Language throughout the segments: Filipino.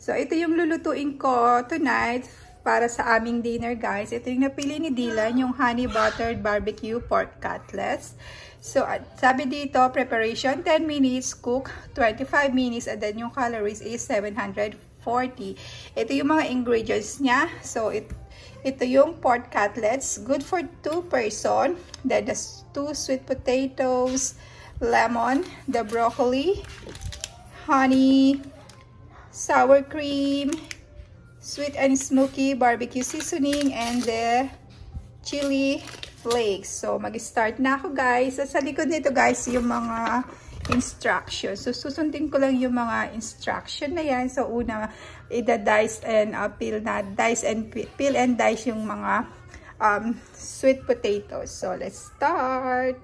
So, ito yung lulutuin ko tonight para sa aming dinner, guys. Ito yung napili ni Dylan, yung honey buttered barbecue pork cutlets. So, sabi dito, preparation 10 minutes, cook 25 minutes, and then yung calories is 740. Ito yung mga ingredients niya. So, ito yung pork cutlets, good for 2 person. Then, the 2 sweet potatoes, lemon, the broccoli, honey, sour cream, sweet and smoky barbecue seasoning, and the chili flakes. So, mag-start na ako, guys. Sa likod nito, guys, yung mga instructions. So, susundin ko lang yung mga instruction na yan. So, una, dice and peel and dice yung mga sweet potatoes. So, let's start.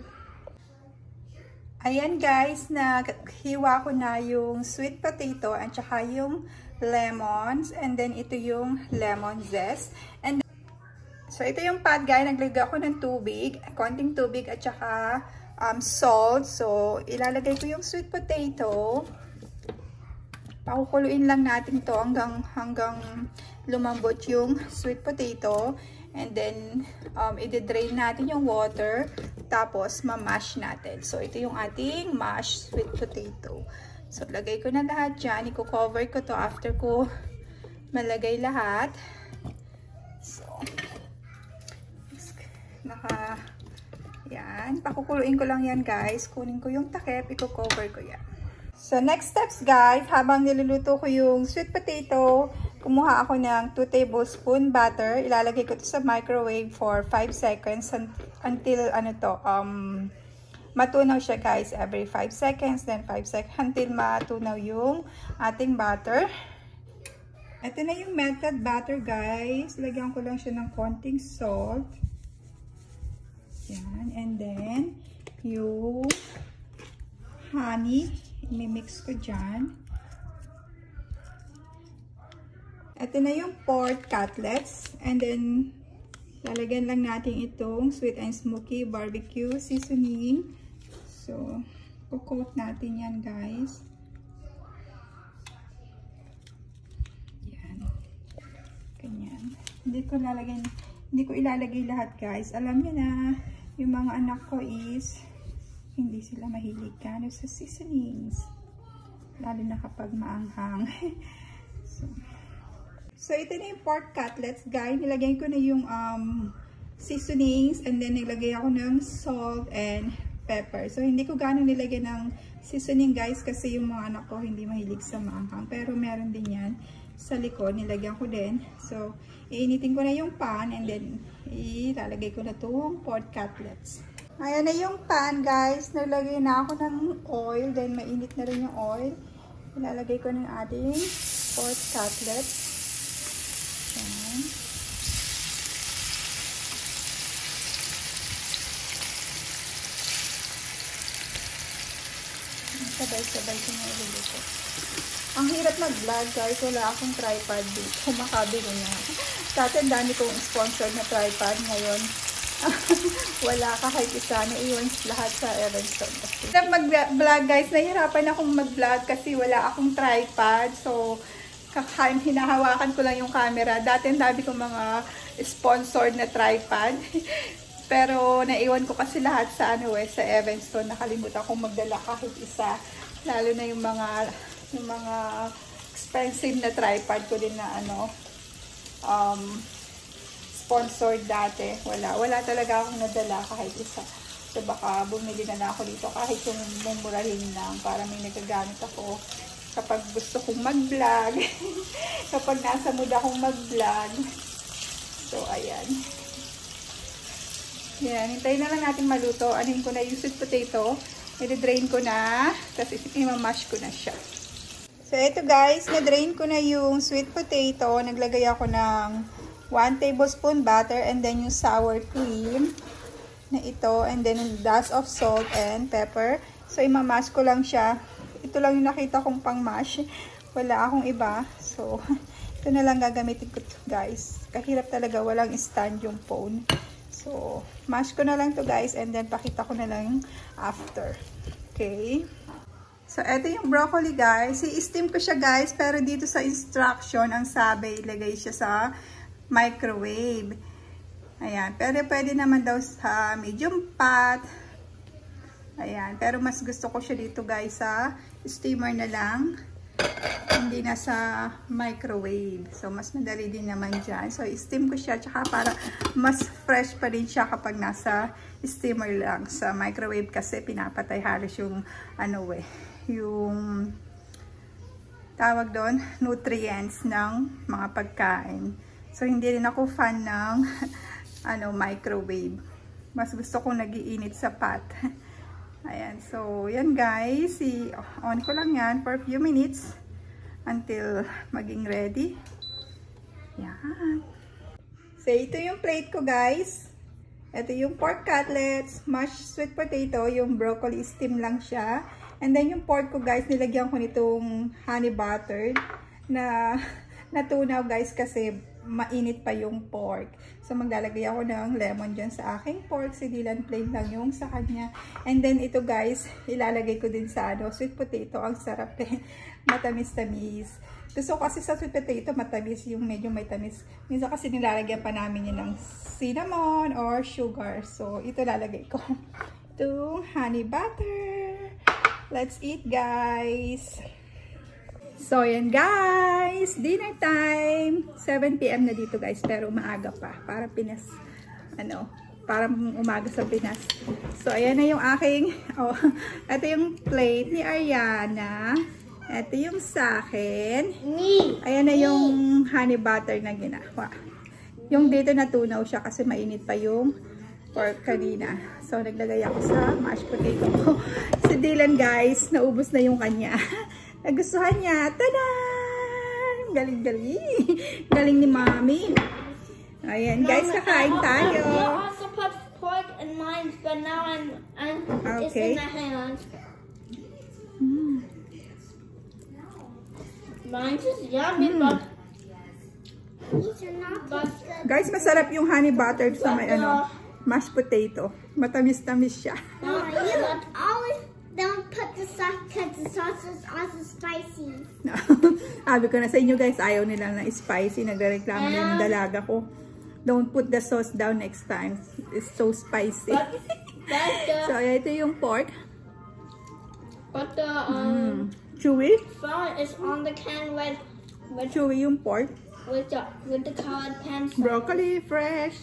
Ayan, guys, hiwa ko na yung sweet potato at saka yung lemons, and then ito yung lemon zest. And so ito yung pot, guys, naglagay ako ng tubig, konting tubig at saka salt. So ilalagay ko yung sweet potato. Pakukuluin lang natin to hanggang lumambot yung sweet potato. And then, i-drain natin yung water. Tapos, ma-mash natin. So, ito yung ating mashed sweet potato. So, lagay ko na lahat dyan. I-cover ko to after ko malagay lahat. So, yan. Pakukuluin ko lang yan, guys. Kunin ko yung takip. I-cover ko yan. So, next steps, guys. Habang niluluto ko yung sweet potato, kumuha ako ng 2 tablespoon butter. Ilalagay ko ito sa microwave for 5 seconds until matunaw siya, guys. Every 5 seconds, then 5 seconds until matunaw yung ating butter. Ito na yung melted butter, guys. Lagyan ko lang siya ng konting salt. Yan. And then, yung honey, i-mix ko dyan. Ito na yung pork cutlets. And then, lalagyan lang natin itong sweet and smoky barbecue seasoning. So, coat natin yan, guys. Yan. Ganyan. Hindi ko ilalagay lahat, guys. Alam niyo na, yung mga anak ko is, hindi sila mahilig sa seasonings. Lalo na kapag maanghang. So, ito na yung pork cutlets, guys. Nilagay ko na yung seasonings, and then nilagay ako ng salt and pepper. So, hindi ko gano'ng nilagay ng seasoning, guys, kasi yung mga anak ko hindi mahilig sa maanghang. Pero meron din yan sa likod. Nilagyan ko din. So, iinitin ko na yung pan, and then ilalagay ko na itong pork cutlets. Ayan na yung pan, guys. Naglagay na ako ng oil. Then, mainit na rin yung oil. Ilalagay ko ng ating pork cutlets. Ayan. Sabay-sabay ko na iluluto. Ang hirap mag-vlog, guys. Wala akong tripod dito. Makabili na. Dati ang dami kong sponsor na tripod. Ngayon, wala kahit isa. Naiwan lahat sa Evanston. Mag-vlog, guys. Nahihirapan akong mag-vlog kasi wala akong tripod. So, hinahawakan ko lang yung camera. Dati ang dami kong mga sponsored na tripod. Pero naiwan ko kasi lahat sa sa Evanston. Nakalimutan kong magdala kahit isa. Lalo na yung mga expensive na tripod ko din na sponsored dati. Wala talaga akong nadala kahit isa. So baka bumili na ako dito kahit yung mumurahin lang para may nagagamit ako kapag gusto kong mag-vlog. Kapag nasa mood akong mag-vlog. So ayan. Yan, hintayin na lang natin maluto. Anin ko na yung sweet potato. I-drain ko na. Tapos i-mash ko na siya. So, ito, guys. Na-drain ko na yung sweet potato. Naglagay ako ng 1 tablespoon butter. And then yung sour cream na ito. And then yung dash of salt and pepper. So, i-mash ko lang siya. Ito lang yung nakita kong pang-mash. Wala akong iba. So, ito na lang gagamitin ko, guys. Kahirap talaga. Walang stand yung phone. So, mash ko na lang to, guys, and then pakita ko na lang after. Okay? So, ito yung broccoli, guys. I-steam ko siya, guys. Pero dito sa instruction, ang sabi, ilagay siya sa microwave. Ayan. Pero pwede naman daw sa medium pot. Ayan. Pero mas gusto ko siya dito, guys, sa steamer na lang. Hindi na sa microwave. So, mas madali din naman dyan. So, i-steam ko siya. Tsaka para mas fresh pa rin siya kapag nasa steamer lang. Sa microwave kasi pinapatay halos yung yung tawag doon, nutrients ng mga pagkain. So, hindi rin ako fan ng microwave. Mas gusto kong nag-iinit sa pot. Ayan. So, yan guys. On ko lang yan for a few minutes until maging ready. Yan. So, ito yung plate ko guys. Ito yung pork cutlets, mashed sweet potato, yung broccoli steam lang siya. And then yung pork ko guys, nilagyan ko nitong honey buttered na natunaw guys kasi mainit pa yung pork. So maglalagay ako ng lemon dyan sa aking pork. Si Dylan plain lang yung sa kanya. And then ito guys, ilalagay ko din sa sweet potato. Ang sarap eh. Matamis-tamis. Gusto ko kasi sa sweet potato matamis, yung medyo may tamis. Minsan kasi nilalagyan pa namin yun ng cinnamon or sugar. So ito lalagay ko. Itong honey butter. Let's eat guys. So yan guys, dinner time. 7 PM na dito guys, pero maaga pa. Para Pinas, parang umaga sa Pinas. So ayan na yung aking, ito yung plate ni Ariana. Ito yung sa akin. Ayan na yung honey butter na ginawa. Yung dito natunaw siya kasi mainit pa yung pork kanina. So naglagay ako sa mashed potato ko. Si Dylan guys, naubos na yung kanya. Nagustuhan niya. Tadan! Galing-galing. Galing ni Mommy. Ayan guys, kakain tayo. You also put pork in mine, but now it's in my hands. Mine's just yummy, but guys, masarap yung honey butter sa may mashed potato. Matamis-tamis siya. Mama, you always don't put the sauce because the sauce is also spicy. Sabi ko na sa inyo guys, ayaw nila na spicy. Nagreklamo na yung dalaga ko. Don't put the sauce down next time. It's so spicy. So, ito yung pork. But the chewy. phone is on the can with Chewy yung pork. with the colored pencil. Broccoli fresh.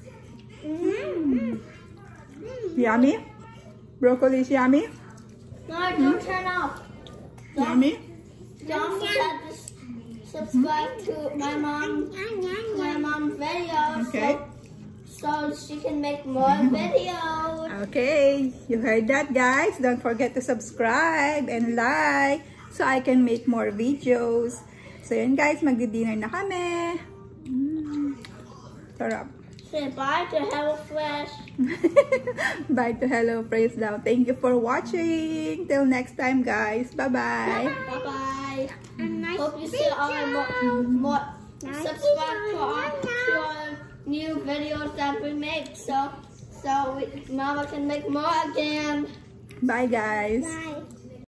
Yummy. Broccoli is yummy. No, don't turn off. Yummy. Don't forget to subscribe to my mom's videos. Okay. So she can make more videos. Okay, you heard that guys. Don't forget to subscribe and like so I can make more videos. So yun guys, magdi-dinner na kami. Sarap. Say bye to HelloFresh. Bye to HelloFresh now. Thank you for watching. Till next time guys. Bye-bye. Bye-bye. Nice Hope you see our more subscribe to our new videos that we make. So Mama can make more again. Bye guys. Bye.